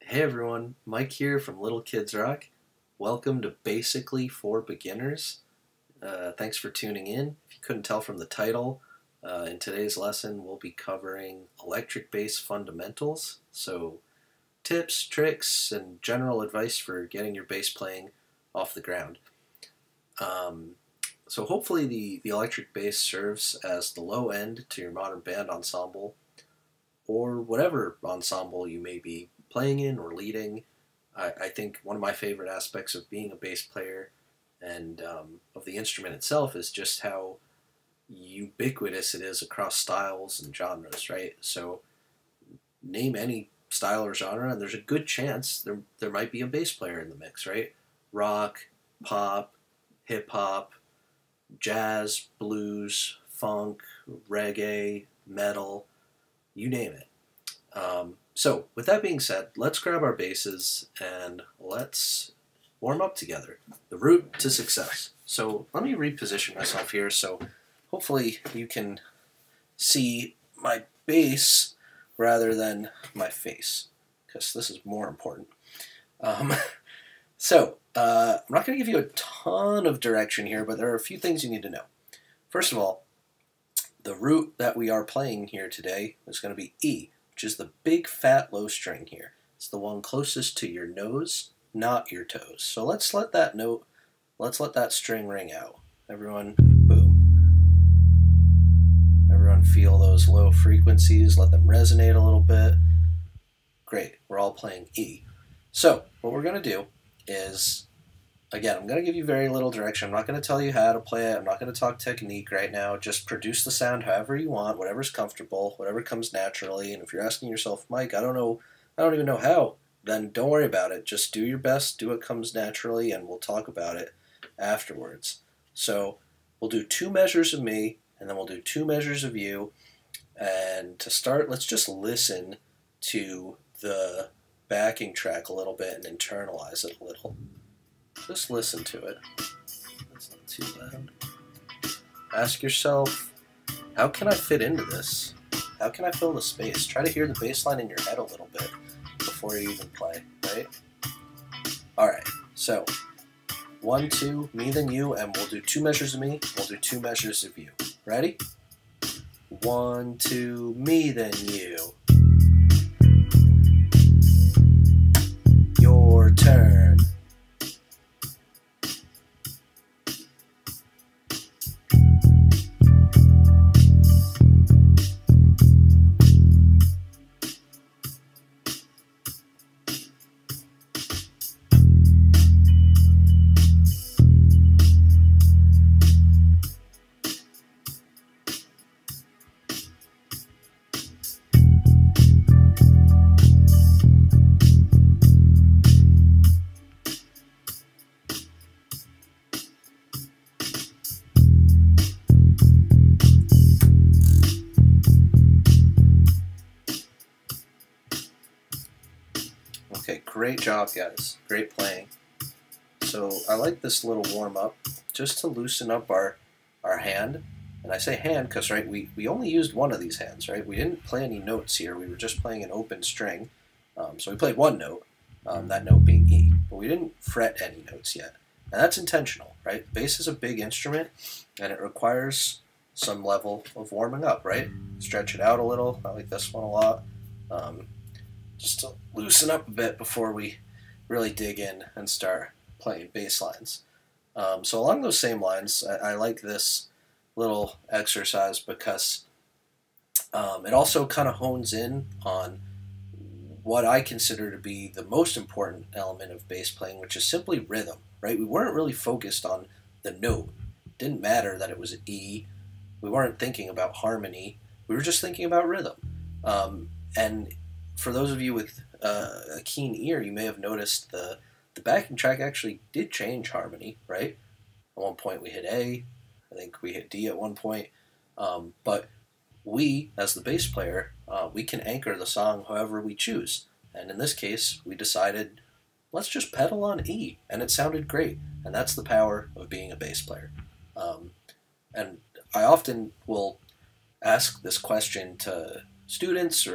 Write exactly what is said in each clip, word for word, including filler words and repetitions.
Hey everyone, Mike here from Little Kids Rock. Welcome to Basically for Beginners. Uh, thanks for tuning in. If you couldn't tell from the title, uh, in today's lesson we'll be covering electric bass fundamentals. So tips, tricks, and general advice for getting your bass playing off the ground. Um, so hopefully the, the electric bass serves as the low end to your modern band ensemble or whatever ensemble you may be playing in or leading. I, I think one of my favorite aspects of being a bass player and um, of the instrument itself is just how ubiquitous it is across styles and genres, right? So name any style or genre and there's a good chance there, there might be a bass player in the mix, right? Rock, pop, hip-hop, jazz, blues, funk, reggae, metal, you name it. Um, so, with that being said, let's grab our basses and let's warm up together. The route to success. So, let me reposition myself here so hopefully you can see my bass rather than my face, because this is more important. Um, so, uh, I'm not going to give you a ton of direction here, but there are a few things you need to know. First of all, the root that we are playing here today is going to be E, which is the big fat low string here. It's the one closest to your nose, not your toes. So let's let that note, let's let that string ring out. Everyone, boom. Everyone feel those low frequencies, let them resonate a little bit. Great, we're all playing E. So what we're going to do is, again, I'm going to give you very little direction. I'm not going to tell you how to play it. I'm not going to talk technique right now. Just produce the sound however you want, whatever's comfortable, whatever comes naturally. And if you're asking yourself, Mike, I don't know, I don't even know how, then don't worry about it. Just do your best, do what comes naturally, and we'll talk about it afterwards. So we'll do two measures of me, and then we'll do two measures of you. And to start, let's just listen to the backing track a little bit and internalize it a little. Just listen to it. It's not too loud. Ask yourself, how can I fit into this? How can I fill the space? Try to hear the bass line in your head a little bit before you even play, right? Alright, so one, two, me, then you, and we'll do two measures of me, we'll do two measures of you. Ready? One, two, me, then you. Your turn. Okay, great job, guys. Great playing. So I like this little warm-up just to loosen up our, our hand. And I say hand because, right, we, we only used one of these hands, right? We didn't play any notes here. We were just playing an open string. Um, so we played one note, um, that note being E. But we didn't fret any notes yet. And that's intentional, right? Bass is a big instrument, and it requires some level of warming up, right? Stretch it out a little. I like this one a lot. Um, just to loosen up a bit before we really dig in and start playing bass lines. Um, so along those same lines, I, I like this little exercise because um, it also kind of hones in on what I consider to be the most important element of bass playing, which is simply rhythm, right? We weren't really focused on the note. It didn't matter that it was an E. We weren't thinking about harmony. We were just thinking about rhythm. Um, and for those of you with uh, a keen ear, you may have noticed the, the backing track actually did change harmony, right? At one point we hit A, I think we hit D at one point, um, but we, as the bass player, uh, we can anchor the song however we choose. And in this case, we decided, let's just pedal on E, and it sounded great. And that's the power of being a bass player. Um, and I often will ask this question to students or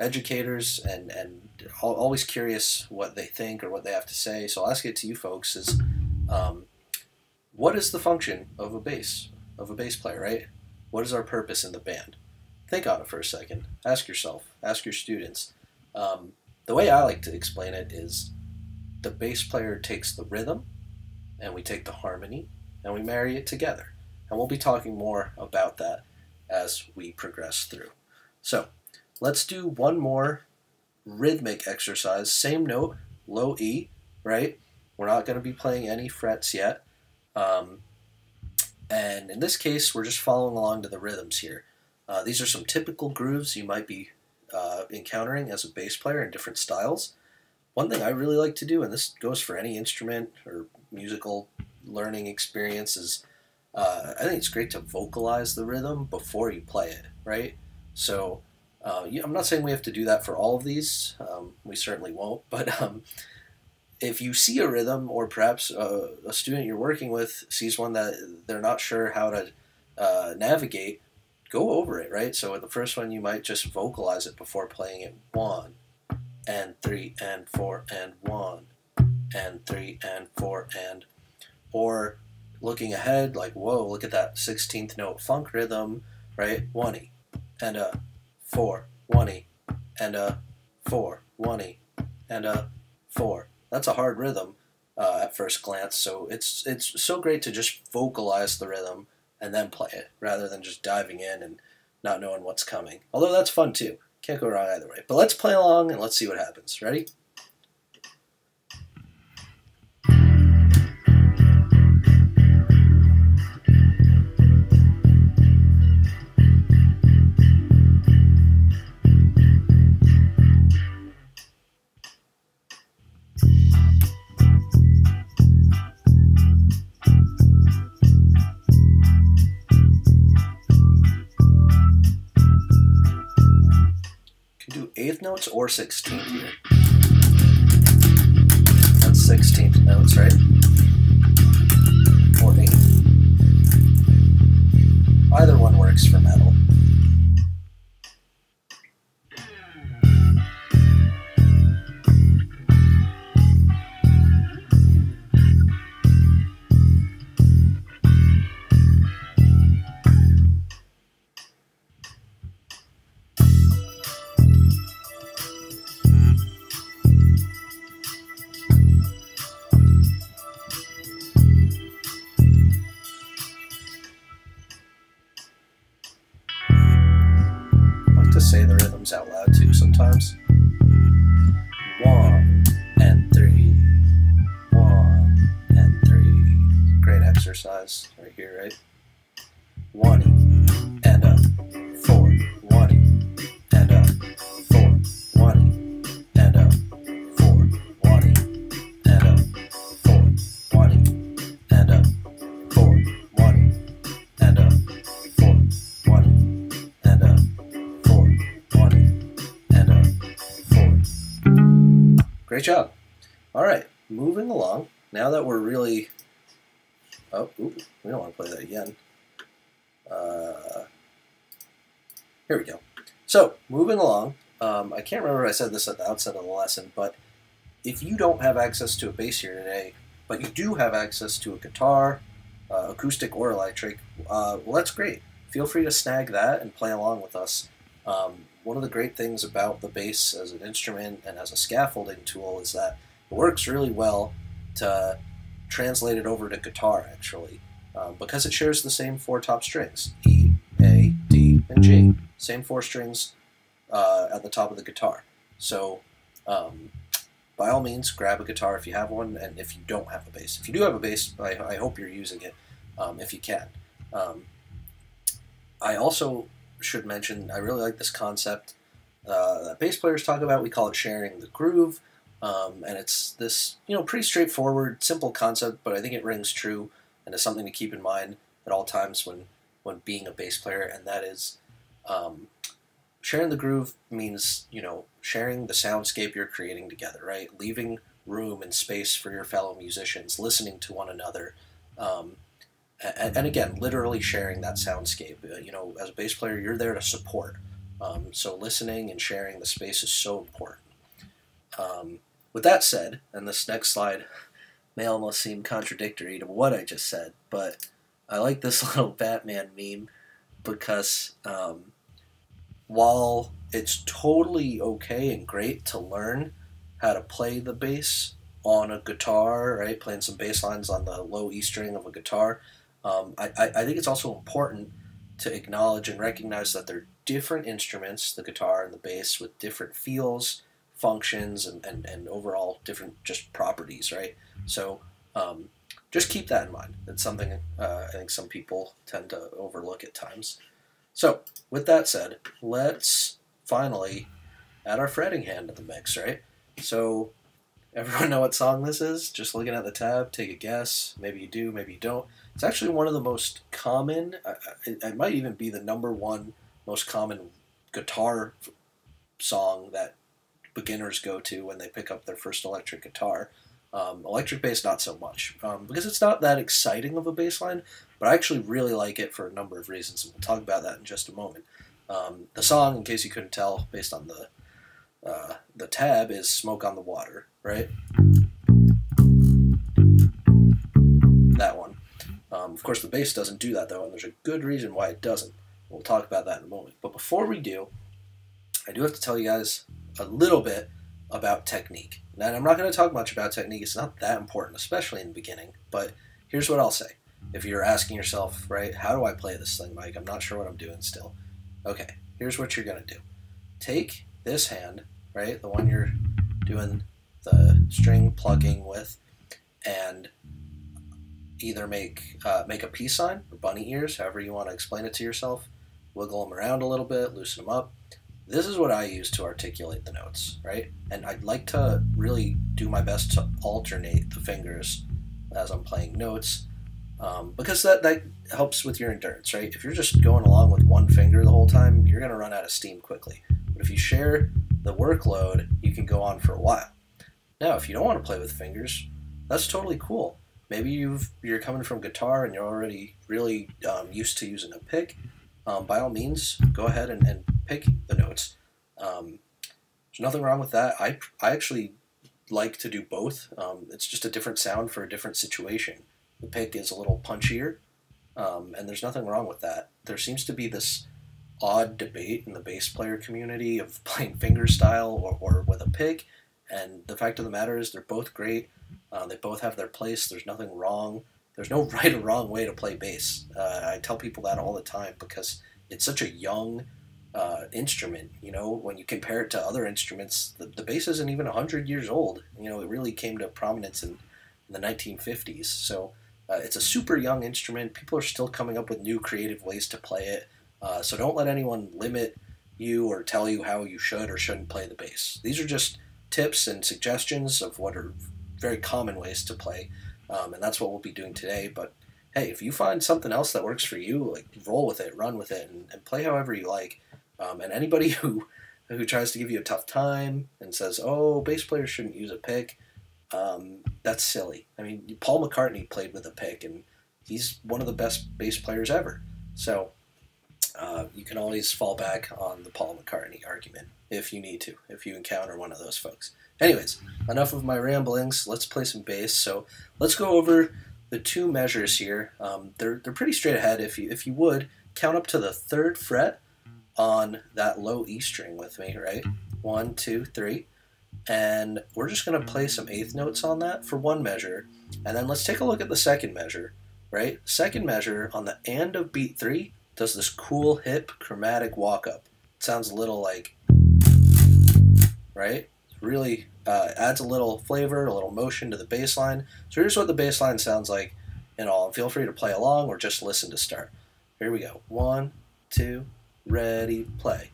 educators and, and always curious what they think or what they have to say. So I'll ask it to you folks is, um, what is the function of a bass, of a bass player, right? What is our purpose in the band? Think on it for a second. Ask yourself, ask your students. Um, the way I like to explain it is the bass player takes the rhythm and we take the harmony and we marry it together. And we'll be talking more about that as we progress through. So let's do one more rhythmic exercise. Same note, low E, right? We're not going to be playing any frets yet. Um, and in this case, we're just following along to the rhythms here. Uh, these are some typical grooves you might be uh, encountering as a bass player in different styles. One thing I really like to do, and this goes for any instrument or musical learning experience, is uh, I think it's great to vocalize the rhythm before you play it, right? So uh, yeah, I'm not saying we have to do that for all of these. Um, we certainly won't, but um, if you see a rhythm, or perhaps a, a student you're working with sees one that they're not sure how to uh, navigate, go over it, right? So with the first one, you might just vocalize it before playing it. One, and three, and four, and one, and three, and four, and... Or looking ahead, like, whoa, look at that sixteenth note funk rhythm, right? One-y, and a four, one-y, and a four, one-y, and a four. That's a hard rhythm uh, at first glance, so it's it's so great to just vocalize the rhythm and then play it, rather than just diving in and not knowing what's coming. Although that's fun too. Can't go wrong either way. But let's play along and let's see what happens. Ready? Eighth notes or sixteenth here. That's sixteenth notes, right? Or eighth. Either one works for metal. Say the rhythms out loud too sometimes. One and three, one and three. Great exercise right here, right? One and a four, one and a four, one and a four, one and a four, one and a four, one and a four, one and a Great job. All right, moving along. Now that we're really... Oh, ooh, we don't want to play that again. Uh, here we go. So, moving along. Um, I can't remember if I said this at the outset of the lesson, but if you don't have access to a bass here today, but you do have access to a guitar, uh, acoustic or electric, uh, well, that's great. Feel free to snag that and play along with us. Um, one of the great things about the bass as an instrument and as a scaffolding tool is that it works really well to translate it over to guitar, actually, um, because it shares the same four top strings, E, A, D, and G. Same four strings uh, at the top of the guitar. So um, by all means, grab a guitar if you have one, and if you don't have a bass. If you do have a bass, I, I hope you're using it um, if you can. Um, I also should mention, I really like this concept uh, that bass players talk about. We call it sharing the groove, um, and it's this, you know, pretty straightforward, simple concept, but I think it rings true and is something to keep in mind at all times when, when being a bass player, and that is um, sharing the groove means, you know, sharing the soundscape you're creating together, right? Leaving room and space for your fellow musicians, listening to one another, um, And, and again, literally sharing that soundscape. Uh, you know, as a bass player, you're there to support. Um, so listening and sharing the space is so important. Um, with that said, and this next slide may almost seem contradictory to what I just said, but I like this little Batman meme because um, while it's totally okay and great to learn how to play the bass on a guitar, right, playing some bass lines on the low E string of a guitar, um, I, I think it's also important to acknowledge and recognize that they're different instruments, the guitar and the bass, with different feels, functions, and, and, and overall different just properties, right? So um, just keep that in mind. It's something uh, I think some people tend to overlook at times. So with that said, let's finally add our fretting hand to the mix, right? So everyone know what song this is? Just looking at the tab, take a guess. Maybe you do, maybe you don't. It's actually one of the most common, it, it might even be the number one most common guitar song that beginners go to when they pick up their first electric guitar. Um, electric bass, not so much, um, because it's not that exciting of a bass line, but I actually really like it for a number of reasons, and we'll talk about that in just a moment. Um, the song, in case you couldn't tell based on the uh, the tab, is Smoke on the Water, right? That one. Um, of course, the bass doesn't do that, though, and there's a good reason why it doesn't. We'll talk about that in a moment. But before we do, I do have to tell you guys a little bit about technique. Now, I'm not going to talk much about technique. It's not that important, especially in the beginning. But here's what I'll say. If you're asking yourself, right, how do I play this thing, Mike? I'm not sure what I'm doing still. Okay, here's what you're going to do. Take this hand, right, the one you're doing the string plugging with, and either make uh, make a peace sign or bunny ears, however you want to explain it to yourself. Wiggle them around a little bit, loosen them up. This is what I use to articulate the notes, right? And I'd like to really do my best to alternate the fingers as I'm playing notes, um, because that, that helps with your endurance, right? If you're just going along with one finger the whole time, you're going to run out of steam quickly. But if you share the workload, you can go on for a while. Now, if you don't want to play with fingers, that's totally cool. Maybe you've, you're coming from guitar and you're already really um, used to using a pick. Um, by all means, go ahead and, and pick the notes. Um, there's nothing wrong with that. I, I actually like to do both. Um, it's just a different sound for a different situation. The pick is a little punchier, um, and there's nothing wrong with that. There seems to be this odd debate in the bass player community of playing fingerstyle or, or with a pick, and the fact of the matter is they're both great. Uh, they both have their place. There's nothing wrong. There's no right or wrong way to play bass. Uh, I tell people that all the time because it's such a young uh, instrument. You know, when you compare it to other instruments, the, the bass isn't even one hundred years old. You know, it really came to prominence in, in the nineteen fifties. So uh, it's a super young instrument. People are still coming up with new creative ways to play it. Uh, so don't let anyone limit you or tell you how you should or shouldn't play the bass. These are just tips and suggestions of what are very common ways to play. Um, and that's what we'll be doing today. But hey, if you find something else that works for you, like roll with it, run with it, and, and play however you like. Um, and anybody who who tries to give you a tough time and says, "Oh, bass players shouldn't use a pick," um, that's silly. I mean, Paul McCartney played with a pick, and he's one of the best bass players ever. So uh, you can always fall back on the Paul McCartney argument if you need to, if you encounter one of those folks. Anyways, enough of my ramblings. Let's play some bass. So let's go over the two measures here. Um, they're they're pretty straight ahead. If you if you would count up to the third fret on that low E string with me, right? One, two, three, and we're just gonna play some eighth notes on that for one measure, and then let's take a look at the second measure, right? Second measure on the and of beat three does this cool hip chromatic walk up. It sounds a little like, right? Really uh, adds a little flavor, a little motion to the bass line. So here's what the bass line sounds like in all. And feel free to play along or just listen to start. Here we go. One, two, ready, play.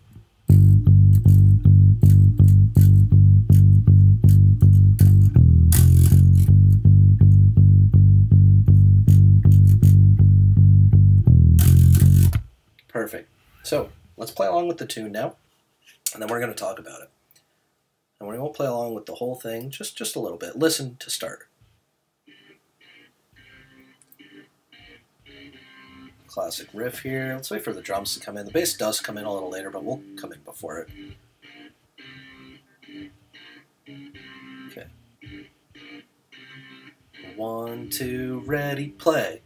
Perfect. So let's play along with the tune now, and then we're going to talk about it. And we won't play along with the whole thing, just, just a little bit. Listen to start. classic riff here. Let's wait for the drums to come in. The bass does come in a little later, but we'll come in before it. Okay. One, two, ready, play.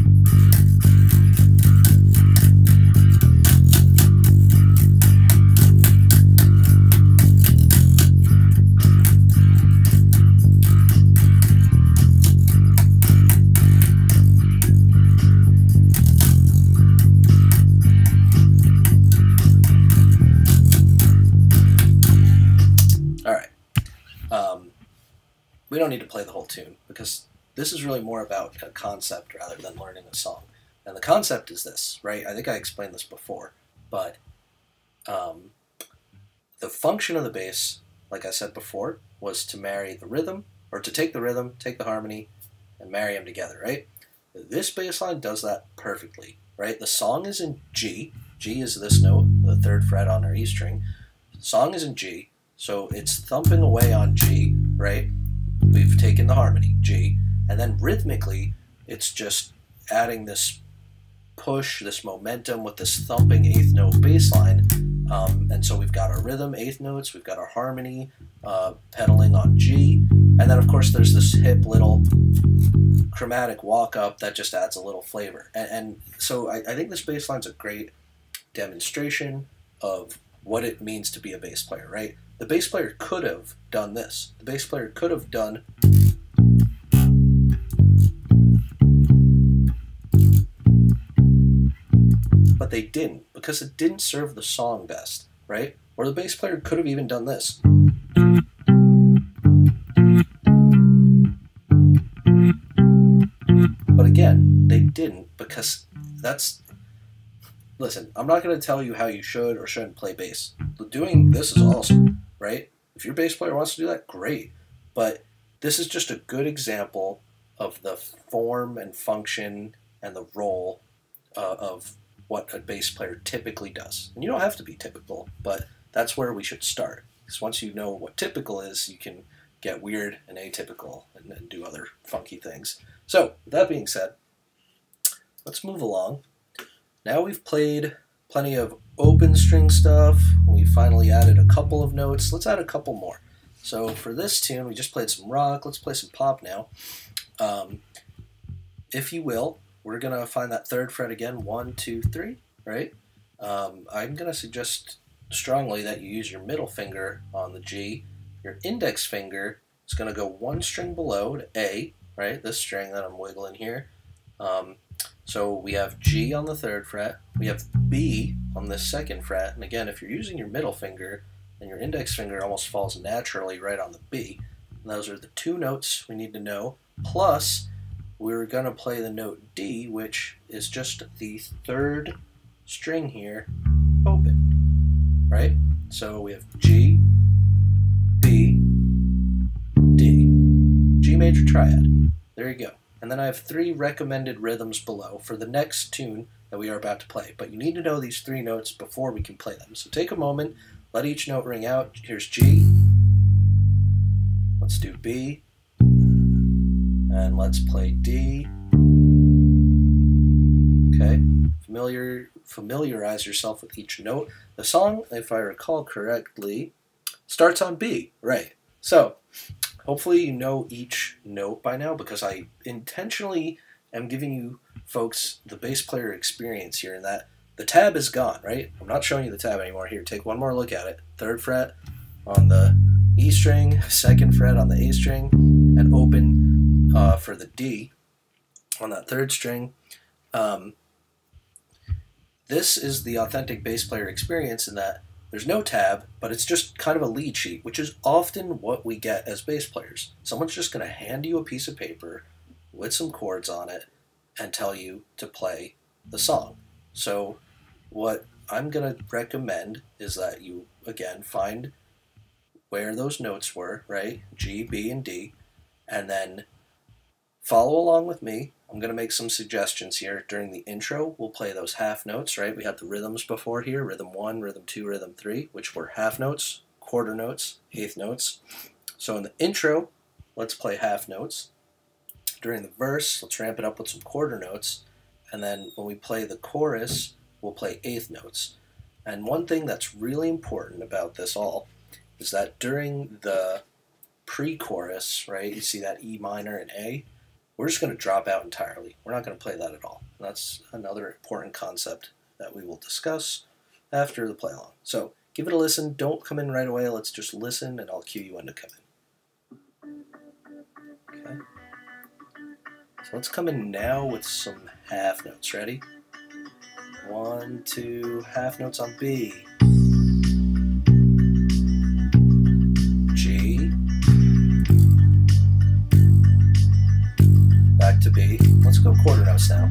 Um, we don't need to play the whole tune because this is really more about a concept rather than learning a song. And the concept is this, right? I think I explained this before, but um, the function of the bass, like I said before, was to marry the rhythm, or to take the rhythm, take the harmony, and marry them together, right? This bass line does that perfectly, right? The song is in G. G is this note, the third fret on our E string. The song is in G. So it's thumping away on G, right? We've taken the harmony, G, and then rhythmically, it's just adding this push, this momentum with this thumping eighth note bass line. Um, and so we've got our rhythm, eighth notes, we've got our harmony, uh, pedaling on G, and then of course there's this hip little chromatic walk up that just adds a little flavor. And, and so I, I think this bass line's a great demonstration of what it means to be a bass player, right? The bass player could have done this. The bass player could have done but they didn't because it didn't serve the song best, right? Or the bass player could have even done this. But again, they didn't because that's listen, I'm not going to tell you how you should or shouldn't play bass. Doing this is awesome, right? If your bass player wants to do that, great. But this is just a good example of the form and function and the role uh, of what a bass player typically does. And you don't have to be typical, but that's where we should start. Because once you know what typical is, you can get weird and atypical and, and do other funky things. So, with that being said, let's move along. Now we've played plenty of open string stuff. We finally added a couple of notes. Let's add a couple more. So for this tune, we just played some rock. Let's play some pop now. Um, if you will, we're going to find that third fret again. One, two, three, right? Um, I'm going to suggest strongly that you use your middle finger on the G. Your index finger is going to go one string below to A, right? This string that I'm wiggling here. Um, So we have G on the third fret, we have B on the second fret, and again, if you're using your middle finger, then your index finger almost falls naturally right on the B. And those are the two notes we need to know, plus we're going to play the note D, which is just the third string here, open, right? So we have G, B, D, G major triad. There you go. And then I have three recommended rhythms below for the next tune that we are about to play. But you need to know these three notes before we can play them. So take a moment, let each note ring out. Here's G. Let's do B. And let's play D. Okay. Familiar, familiarize yourself with each note. The song, if I recall correctly, starts on B. Right. So hopefully you know each note by now because I intentionally am giving you folks the bass player experience here in that the tab is gone, right? I'm not showing you the tab anymore. Here, take one more look at it. Third fret on the E string, second fret on the A string, and open uh, for the D on that third string. Um, this is the authentic bass player experience in that there's no tab, but it's just kind of a lead sheet, which is often what we get as bass players. Someone's just going to hand you a piece of paper with some chords on it and tell you to play the song. So what I'm going to recommend is that you, again, find where those notes were, right? G, B, and D, and then follow along with me. I'm going to make some suggestions here. During the intro, we'll play those half notes, right? We had the rhythms before here, rhythm one, rhythm two, rhythm three, which were half notes, quarter notes, eighth notes. So in the intro, let's play half notes. During the verse, let's ramp it up with some quarter notes. and then when we play the chorus, we'll play eighth notes. And one thing that's really important about this all is that during the pre-chorus, right, you see that E minor and A, we're just going to drop out entirely. We're not going to play that at all. And that's another important concept that we will discuss after the play along. So give it a listen. Don't come in right away. Let's just listen, and I'll cue you when to come in. Okay. So let's come in now with some half notes. Ready? One, two, half notes on B. G. Back to B. Let's go quarter notes now.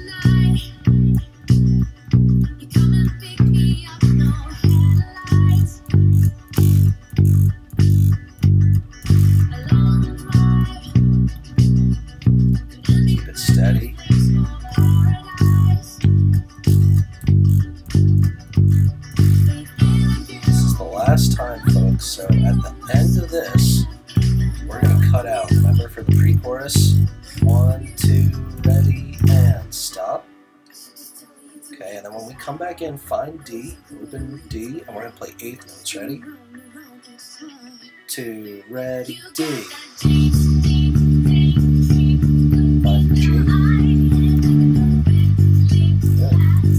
Keep it steady. This is the last time, folks, so at the end of this, we're going to cut out. Remember, for the pre-chorus? One, two, ready, and stop. Okay, and then when we come back in, find D, open D, and we're going to play eighth notes. Ready? Two, ready, D. Find G. Good.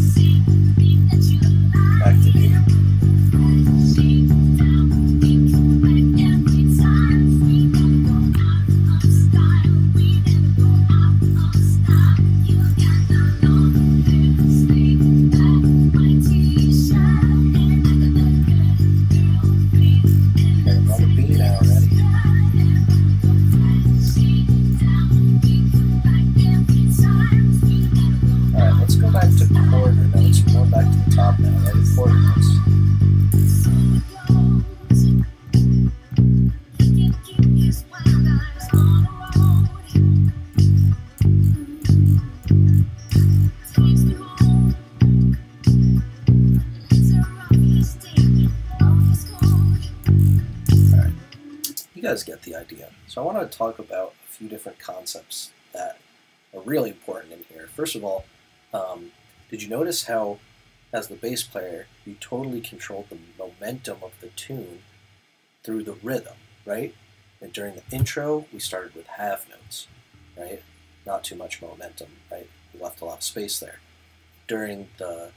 Back to D. You guys get the idea. So I want to talk about a few different concepts that are really important in here. First of all, um, did you notice how, as the bass player, you totally controlled the momentum of the tune through the rhythm, right? And during the intro, we started with half notes, right? Not too much momentum, right? We left a lot of space there. During the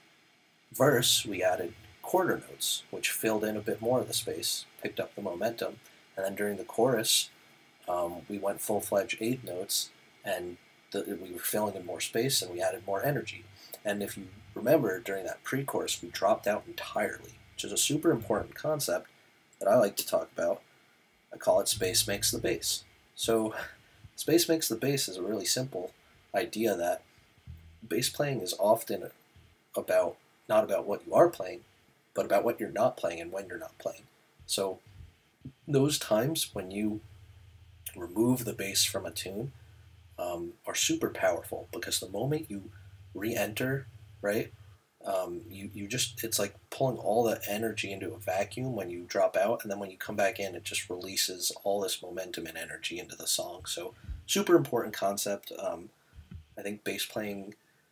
verse, we added quarter notes, which filled in a bit more of the space, picked up the momentum. And then during the chorus, um, we went full-fledged eighth notes, and the, we were filling in more space, and we added more energy. And if you remember, during that pre-chorus, we dropped out entirely, which is a super important concept that I like to talk about. I call it space makes the bass. So space makes the bass is a really simple idea that bass playing is often about, not about what you are playing, but about what you're not playing and when you're not playing. So those times when you remove the bass from a tune um, are super powerful, because the moment you re-enter, right, um, you, you just, it's like pulling all the energy into a vacuum when you drop out, and then when you come back in, it just releases all this momentum and energy into the song. So super important concept. Um, I think bass playing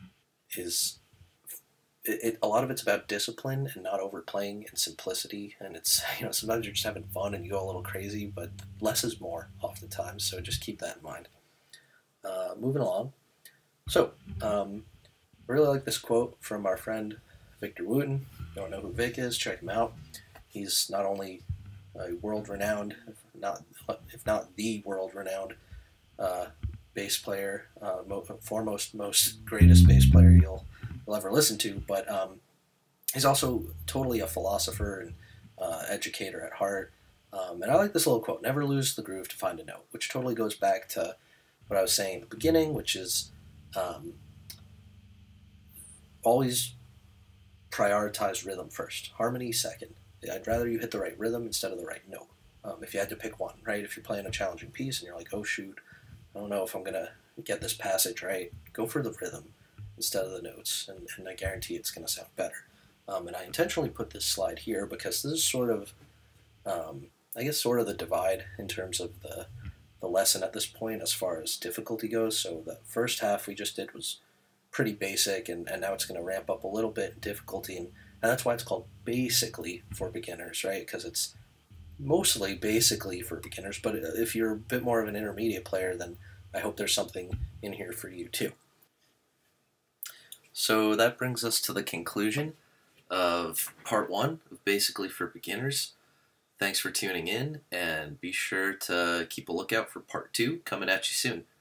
is It, it, a lot of it's about discipline and not overplaying and simplicity, and it's, you know, sometimes you're just having fun and you go a little crazy, but less is more oftentimes, so just keep that in mind. Uh, moving along. So, um, I really like this quote from our friend Victor Wooten. If you don't know who Vic is, check him out. He's not only a world-renowned, if not, if not the world-renowned uh, bass player, uh, foremost, most greatest bass player you'll will ever listen to, but um, he's also totally a philosopher and uh, educator at heart. Um, and I like this little quote: "Never lose the groove to find a note," which totally goes back to what I was saying at the beginning, which is um, always prioritize rhythm first, harmony second. I'd rather you hit the right rhythm instead of the right note. Um, if you had to pick one, right? If you're playing a challenging piece and you're like, oh shoot, I don't know if I'm gonna get this passage right, go for the rhythm instead of the notes, and, and I guarantee it's going to sound better. Um, and I intentionally put this slide here because this is sort of, um, I guess, sort of the divide in terms of the, the lesson at this point as far as difficulty goes. So the first half we just did was pretty basic, and, and now it's going to ramp up a little bit in difficulty, and, and that's why it's called Basically for Beginners, right? Because it's mostly basically for beginners, but if you're a bit more of an intermediate player, then I hope there's something in here for you too. So that brings us to the conclusion of part one of Basically for Beginners. Thanks for tuning in, and be sure to keep a lookout for part two coming at you soon.